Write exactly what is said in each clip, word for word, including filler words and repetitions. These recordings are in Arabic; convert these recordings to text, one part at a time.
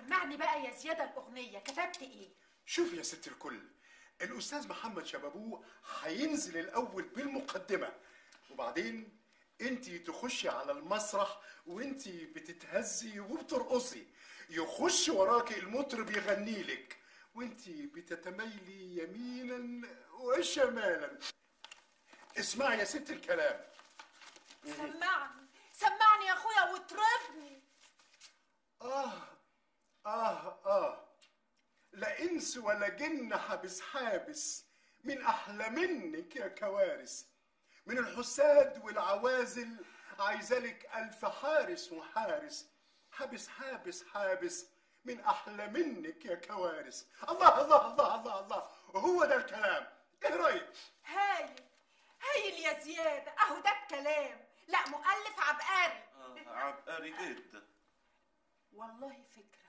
سمعني بقى يا زياده الاغنيه، كتبت ايه؟ شوف يا ست الكل، الاستاذ محمد شبابوه هينزل الاول بالمقدمه، وبعدين انتي تخشي على المسرح وانتي بتتهزي وبترقصي، يخش وراكي المطرب يغني لك وانتي بتتميلي يمينا وشمالا. اسمعي يا ست الكلام. سمعني سمعني يا اخويا واطربني. اه اه اه لا انس ولا جن حابس حابس من احلى منك يا كوارث، من الحساد والعوازل عايزالك الف حارس وحارس، حابس حابس حابس من احلى منك يا كوارث. الله الله الله الله الله، هو ده الكلام. ايه رايك؟ هايل هايل يا زياده، اهو ده الكلام. لا مؤلف عبقري. آه عبقري جدا والله فكره.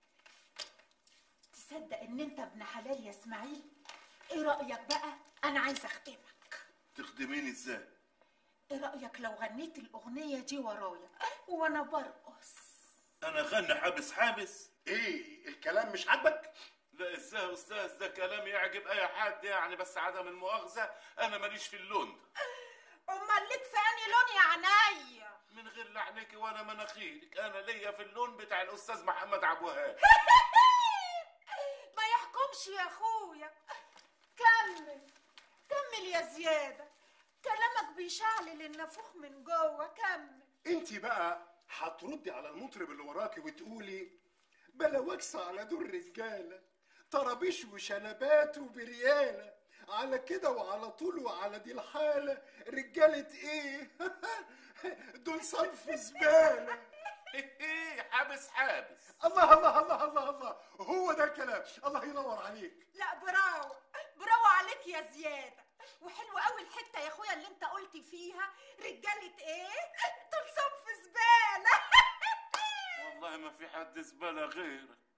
تصدق ان انت ابن حلال يا اسماعيل؟ ايه رايك بقى؟ انا عايزه اخدمك. تخدميني ازاي؟ ايه رايك لو غنيت الاغنيه دي ورايا وانا برقص؟ انا غني حابس حابس؟ ايه الكلام مش عاجبك؟ لا ازاي يا استاذ، ده كلام يعجب اي حد يعني، بس عدم المؤاخذه انا ماليش في اللون ده. امال ليك في انهي لون يا عينيا؟ من غير لعنك ولا مناخيرك، انا ليا في اللون بتاع الاستاذ محمد عبد الوهاب. ما يحكمش يا اخويا. كمل كمل يا زياده، كلامك بيشعلل النافوخ من جوه. كمل. انتي بقى هتردي على المطرب اللي وراكي وتقولي بلا وكس على دول رجاله، طرابيش وشنبات وبرياله، على كده وعلى طول وعلى دي الحاله رجاله ايه؟ دول صنف زباله. حابس حابس. الله الله الله الله الله، هو ده الكلام. الله ينور عليك. لا برافو برافو عليك يا زياده، وحلو قوي الحته يا اخويا اللي انت قلت فيها رجاله ايه؟ دول صنف زباله. والله ما في حد زباله غيرك.